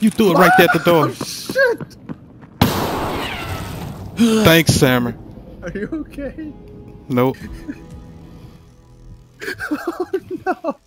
You threw it right there at the door. Oh, shit! Thanks, Sammer. Are you okay? Nope. Oh no!